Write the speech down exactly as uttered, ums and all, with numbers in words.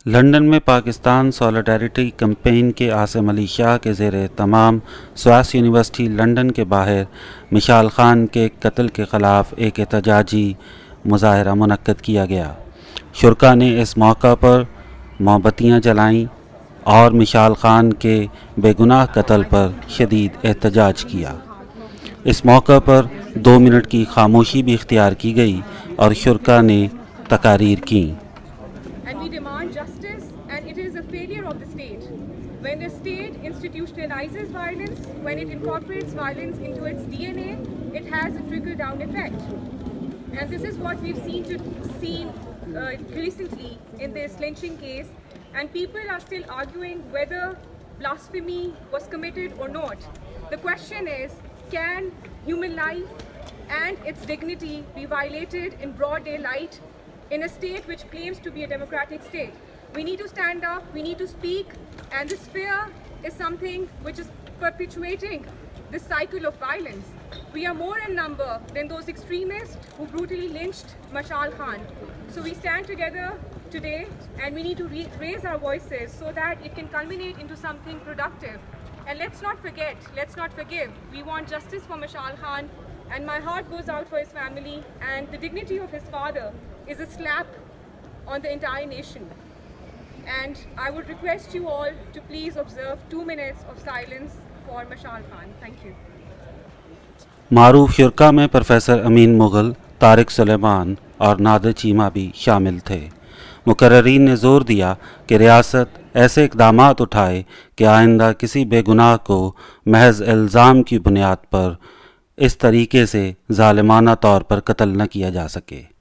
London में Pakistan solidarity campaign के आसिम अली शाह के ज़ेर तमाम स्वास यूनिवर्सिटी लंदन के बाहर मिशाल खान के कत्ल के ख़िलाफ़ एक एहतजाजी मुज़ाहरा मुनक्कद किया गया। शुरका ने इस मौका पर मोमबत्तियाँ जलाईं और मिशाल खान के बेगुनाह कत्ल पर शदीद एहतजाज किया। इस मौका पर दो मिनट की खामोशी भी इख्तियार की गई और शुरका ने तकारीर की। And we demand justice, and it is a failure of the state. When the state institutionalizes violence, when it incorporates violence into its D N A, it has a trickle-down effect. And this is what we've seen to seen uh, recently in this lynching case. And people are still arguing whether blasphemy was committed or not. The question is, can human life and its dignity be violated in broad daylight in a state which claims to be a democratic state? We need to stand up, we need to speak, and this fear is something which is perpetuating this cycle of violence. We are more in number than those extremists who brutally lynched Mashal Khan. So we stand together today and we need to raise our voices so that it can culminate into something productive. And let's not forget, let's not forgive. We want justice for Mashal Khan, and my heart goes out for his family, and the dignity of his father is a slap on the entire nation. And I would request you all to please observe two minutes of silence for Mashal Khan. Thank you. Maroof शुरका में professor Amin Mughal, Tariq Suleman और नादिर चीमा भी शामिल थे। मुकर्रीन ने ज़ोर दिया कि रियासत ऐसे इक़दामात उठाए कि आइंदा किसी बेगुनाह को महज इल्ज़ाम की बुनियाद पर इस तरीके से ज़ालिमाना तौर पर कत्ल न किया जा सके।